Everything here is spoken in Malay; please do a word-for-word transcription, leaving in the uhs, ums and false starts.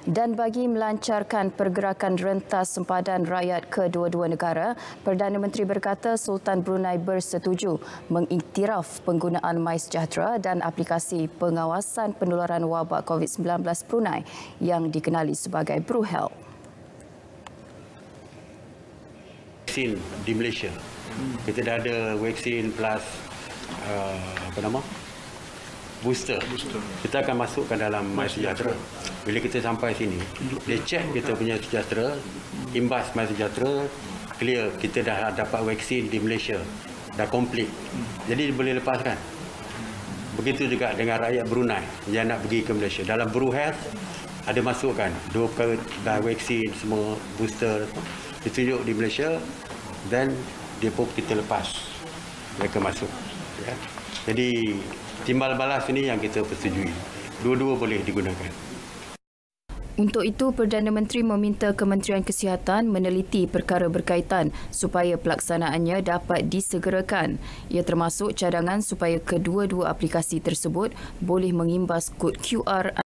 Dan bagi melancarkan pergerakan rentas sempadan rakyat kedua-dua negara, Perdana Menteri berkata Sultan Brunei bersetuju mengiktiraf penggunaan MySejahtera dan aplikasi pengawasan penularan wabak COVID sembilan belas Brunei yang dikenali sebagai BruHealth. Vaksin di Malaysia, kita dah ada vaksin plus uh, apa nama? Booster. Booster. Kita akan masukkan dalam MySejahtera. Bila kita sampai sini, dia cek kita punya sejahtera, imbas MySejahtera, clear, kita dah dapat vaksin di Malaysia, dah komplit. Jadi boleh lepaskan. Begitu juga dengan rakyat Brunei yang nak pergi ke Malaysia. Dalam BruHealth ada masukkan dua kali dah vaksin semua booster ditunjuk di Malaysia, dan dia pun kita lepas mereka masuk. Ya. Jadi timbal balas ini yang kita persetujui. Dua-dua boleh digunakan. Untuk itu, Perdana Menteri meminta Kementerian Kesihatan meneliti perkara berkaitan supaya pelaksanaannya dapat disegerakan. Ia termasuk cadangan supaya kedua-dua aplikasi tersebut boleh mengimbas kod Q R